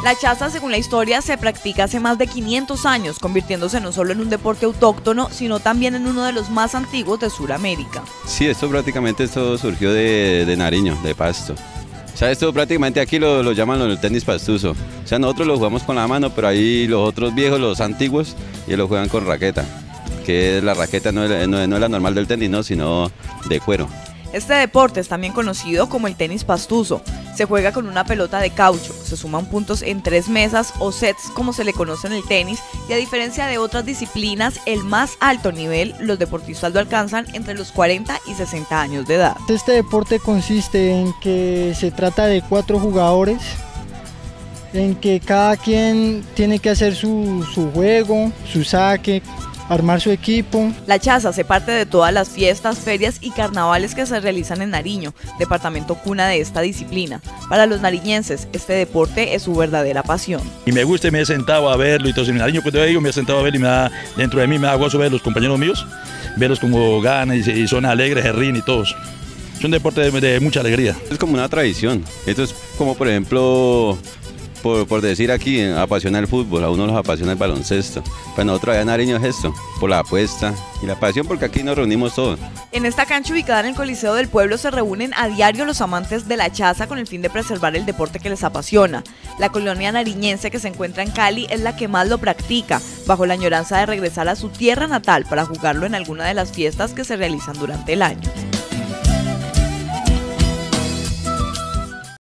La chaza, según la historia, se practica hace más de 500 años, convirtiéndose no solo en un deporte autóctono, sino también en uno de los más antiguos de Sudamérica. Sí, esto surgió de Nariño, de Pasto. O sea, esto prácticamente aquí lo llaman el tenis pastuso. O sea, nosotros lo jugamos con la mano, pero ahí los otros viejos, los antiguos, ellos lo juegan con raqueta. Que la raqueta no es la normal del tenis, no, sino de cuero. Este deporte es también conocido como el tenis pastuso. Se juega con una pelota de caucho, se suman puntos en 3 mesas o sets como se le conoce en el tenis, y a diferencia de otras disciplinas, el más alto nivel los deportistas lo alcanzan entre los 40 y 60 años de edad. Este deporte consiste en que se trata de 4 jugadores, en que cada quien tiene que hacer su juego, su saque, armar su equipo. La chaza hace parte de todas las fiestas, ferias y carnavales que se realizan en Nariño, departamento cuna de esta disciplina. Para los nariñenses, este deporte es su verdadera pasión. Y me gusta y me he sentado a verlo y todo. En Nariño cuando digo me he sentado a verlo y dentro de mí me da gozo ver los compañeros míos, verlos como ganan y son alegres, se ríen y todos. Es un deporte de mucha alegría. Es como una tradición. Esto es como, por ejemplo, por decir aquí, apasiona el fútbol, a uno los apasiona el baloncesto. Para nosotros allá en Nariño es esto, por la apuesta y la pasión, porque aquí nos reunimos todos. En esta cancha ubicada en el Coliseo del Pueblo se reúnen a diario los amantes de la chaza con el fin de preservar el deporte que les apasiona. La colonia nariñense que se encuentra en Cali es la que más lo practica, bajo la añoranza de regresar a su tierra natal para jugarlo en alguna de las fiestas que se realizan durante el año.